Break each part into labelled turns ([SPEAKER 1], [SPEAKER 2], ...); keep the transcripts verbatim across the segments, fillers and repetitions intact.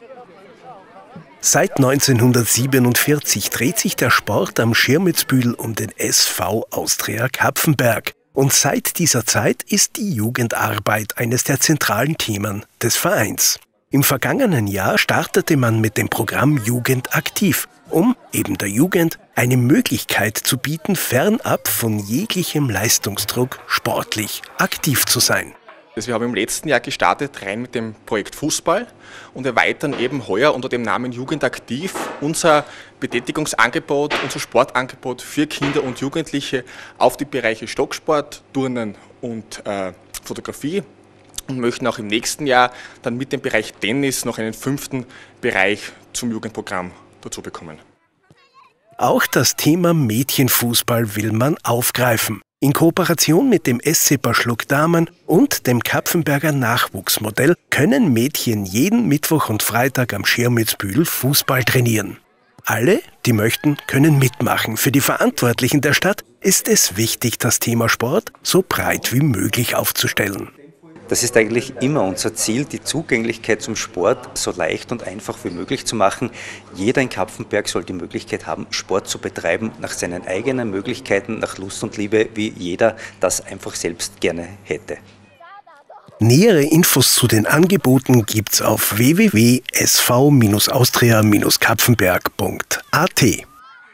[SPEAKER 1] Seit neunzehnhundertsiebenundvierzig dreht sich der Sport am Schirmitzbühel um den S V Austria Kapfenberg. Und seit dieser Zeit ist die Jugendarbeit eines der zentralen Themen des Vereins. Im vergangenen Jahr startete man mit dem Programm Jugend aktiv, um eben der Jugend eine Möglichkeit zu bieten, fernab von jeglichem Leistungsdruck sportlich aktiv zu sein.
[SPEAKER 2] Also wir haben im letzten Jahr gestartet rein mit dem Projekt Fußball und erweitern eben heuer unter dem Namen Jugend aktiv unser Betätigungsangebot, unser Sportangebot für Kinder und Jugendliche auf die Bereiche Stocksport, Turnen und äh, Fotografie und möchten auch im nächsten Jahr dann mit dem Bereich Tennis noch einen fünften Bereich zum Jugendprogramm dazu bekommen.
[SPEAKER 1] Auch das Thema Mädchenfußball will man aufgreifen. In Kooperation mit dem S C Baschluck Damen und dem Kapfenberger Nachwuchsmodell können Mädchen jeden Mittwoch und Freitag am Schirmitzbühel Fußball trainieren. Alle, die möchten, können mitmachen. Für die Verantwortlichen der Stadt ist es wichtig, das Thema Sport so breit wie möglich aufzustellen.
[SPEAKER 3] Das ist eigentlich immer unser Ziel, die Zugänglichkeit zum Sport so leicht und einfach wie möglich zu machen. Jeder in Kapfenberg soll die Möglichkeit haben, Sport zu betreiben, nach seinen eigenen Möglichkeiten, nach Lust und Liebe, wie jeder das einfach selbst gerne hätte.
[SPEAKER 1] Nähere Infos zu den Angeboten gibt's auf w w w punkt s v austria kapfenberg punkt a t.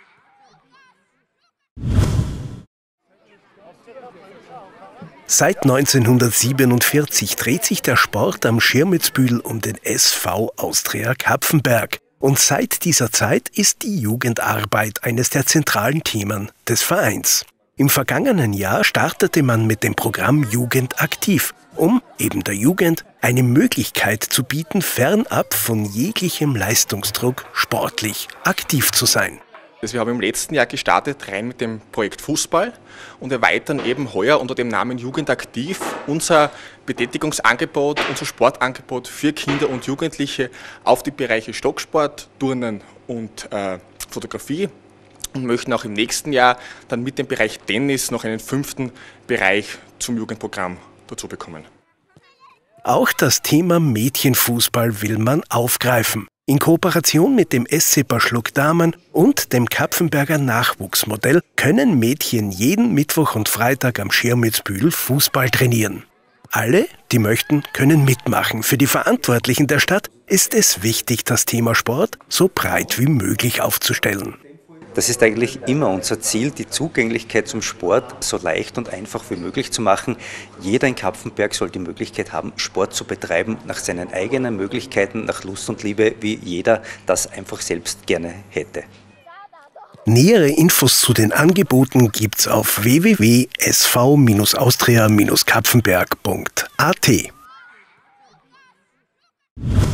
[SPEAKER 1] Seit neunzehnhundertsiebenundvierzig dreht sich der Sport am Schirmitzbühel um den S V Austria Kapfenberg. Und seit dieser Zeit ist die Jugendarbeit eines der zentralen Themen des Vereins. Im vergangenen Jahr startete man mit dem Programm Jugend aktiv, um eben der Jugend eine Möglichkeit zu bieten, fernab von jeglichem Leistungsdruck sportlich aktiv zu sein.
[SPEAKER 2] Also wir haben im letzten Jahr gestartet rein mit dem Projekt Fußball und erweitern eben heuer unter dem Namen Jugend aktiv unser Betätigungsangebot, unser Sportangebot für Kinder und Jugendliche auf die Bereiche Stocksport, Turnen und äh, Fotografie und möchten auch im nächsten Jahr dann mit dem Bereich Tennis noch einen fünften Bereich zum Jugendprogramm dazu bekommen.
[SPEAKER 1] Auch das Thema Mädchenfußball will man aufgreifen. In Kooperation mit dem S C Baschluck Damen und dem Kapfenberger Nachwuchsmodell können Mädchen jeden Mittwoch und Freitag am Schirmitzbühel Fußball trainieren. Alle, die möchten, können mitmachen. Für die Verantwortlichen der Stadt ist es wichtig, das Thema Sport so breit wie möglich aufzustellen.
[SPEAKER 3] Das ist eigentlich immer unser Ziel, die Zugänglichkeit zum Sport so leicht und einfach wie möglich zu machen. Jeder in Kapfenberg soll die Möglichkeit haben, Sport zu betreiben, nach seinen eigenen Möglichkeiten, nach Lust und Liebe, wie jeder das einfach selbst gerne hätte.
[SPEAKER 1] Nähere Infos zu den Angeboten gibt's auf w w w punkt s v austria kapfenberg punkt a t.